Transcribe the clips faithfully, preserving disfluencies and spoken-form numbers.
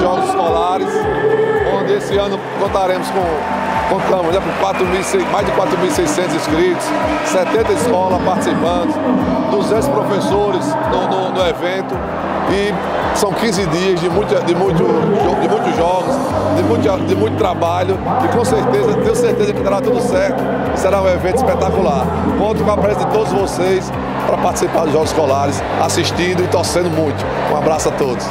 Jogos Escolares, onde esse ano contaremos com, contamos né, com quatro mil, mais de quatro mil e seiscentos inscritos, setenta escolas participantes, duzentos professores no, no, no evento, e são quinze dias de, muito, de, muito, de muitos jogos, de muito, de muito trabalho, e com certeza, tenho certeza que dará tudo certo e será um evento espetacular. Conto com a presença de todos vocês para participar dos Jogos Escolares, assistindo e torcendo muito. Um abraço a todos.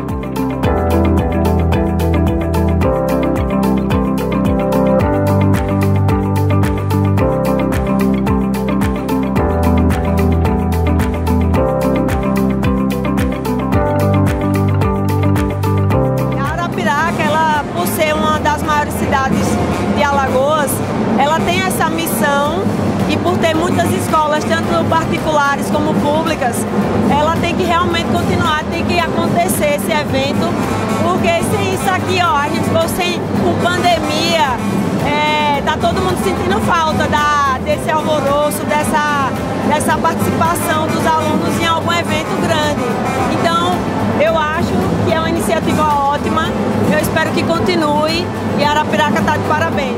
De Alagoas, ela tem essa missão, e por ter muitas escolas, tanto particulares como públicas, ela tem que realmente continuar, tem que acontecer esse evento, porque sem isso aqui, ó, a gente ficou sem, com pandemia, é, tá todo mundo sentindo falta da, desse alvoroço, dessa, dessa participação dos alunos em algum evento grande. Então, eu acho que é uma iniciativa ótima, eu espero que continue, e Arapiraca está de parabéns.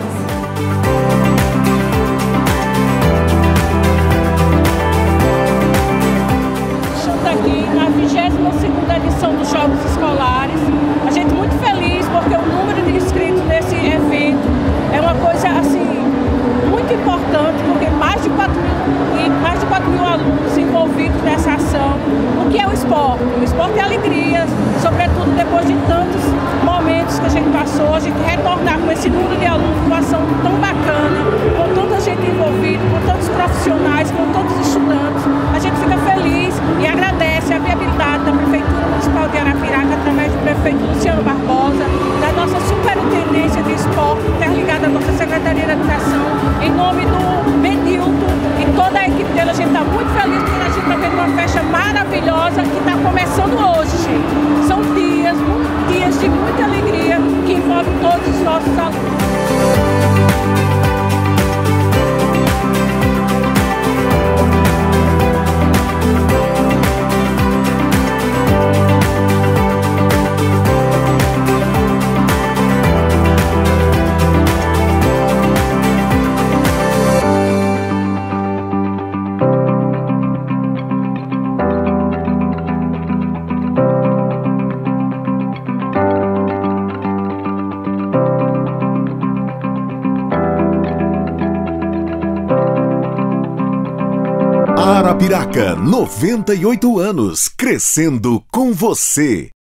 Estamos aqui na vigésima segunda edição dos Jogos Escolares. A gente muito feliz porque o número de inscritos nesse evento é uma coisa assim muito importante, porque mais de quatro mil, e mais de quatro mil alunos envolvidos nessa ação. O que é o esporte? O esporte é alegria, sobretudo depois de tantos momentos que a gente passou, a gente retornar com esse número de alunos, com uma ação tão bacana, com tanta gente envolvida, com tantos profissionais, com tantos estudantes. A gente fica feliz e agradece a viabilidade da Prefeitura Municipal de Arapiraca, através do prefeito Luciano Barbosa, da nossa Superintendência de Esporte, interligada à nossa Secretaria de Educação, em nome do Medilto e toda a equipe dele. A gente está muito feliz porque a gente está vendo uma festa maravilhosa que está começando hoje, gente. São dias, dias de muita alegria que envolve todos os nossos alunos. Arapiraca, noventa e oito anos, crescendo com você.